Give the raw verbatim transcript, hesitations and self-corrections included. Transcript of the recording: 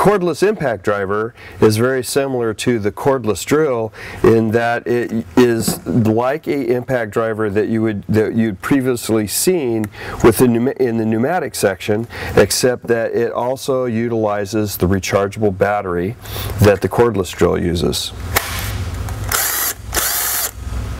cordless impact driver is very similar to the cordless drill in that it is like a impact driver that you would that you'd previously seen with the in the pneumatic section, except that it also utilizes the rechargeable battery that the cordless drill uses.